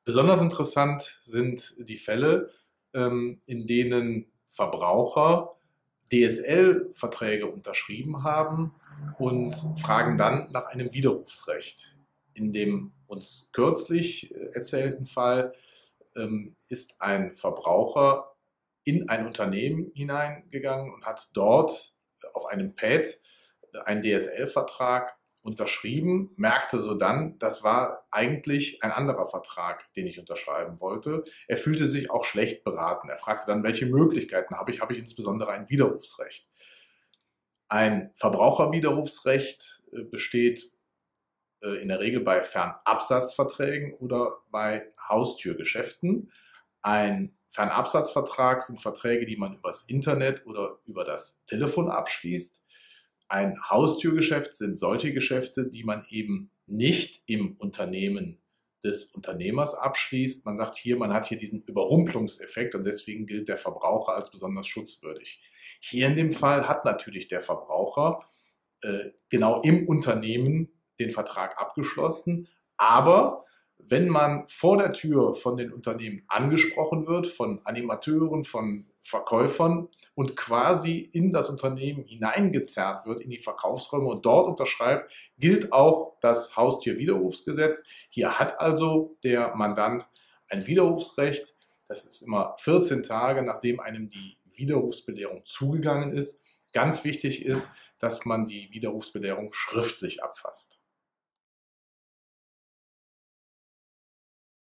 Besonders interessant sind die Fälle, in denen Verbraucher DSL-Verträge unterschrieben haben und fragen dann nach einem Widerrufsrecht. In dem uns kürzlich erzählten Fall ist ein Verbraucher in ein Unternehmen hineingegangen und hat dort auf einem Pad einen DSL-Vertrag unterschrieben, merkte so dann, das war eigentlich ein anderer Vertrag, den ich unterschreiben wollte. Er fühlte sich auch schlecht beraten. Er fragte dann, welche Möglichkeiten habe ich? Habe ich insbesondere ein Widerrufsrecht? Ein Verbraucherwiderrufsrecht besteht in der Regel bei Fernabsatzverträgen oder bei Haustürgeschäften. Ein Fernabsatzvertrag sind Verträge, die man übers Internet oder über das Telefon abschließt. Ein Haustürgeschäft sind solche Geschäfte, die man eben nicht im Unternehmen des Unternehmers abschließt. Man sagt hier, man hat hier diesen Überrumpelungseffekt und deswegen gilt der Verbraucher als besonders schutzwürdig. Hier in dem Fall hat natürlich der Verbraucher genau im Unternehmen den Vertrag abgeschlossen, aber wenn man vor der Tür von den Unternehmen angesprochen wird, von Animateuren, von Verkäufern und quasi in das Unternehmen hineingezerrt wird, in die Verkaufsräume und dort unterschreibt, gilt auch das Haustierwiderrufsgesetz. Hier hat also der Mandant ein Widerrufsrecht. Das ist immer 14 Tage, nachdem einem die Widerrufsbelehrung zugegangen ist. Ganz wichtig ist, dass man die Widerrufsbelehrung schriftlich abfasst.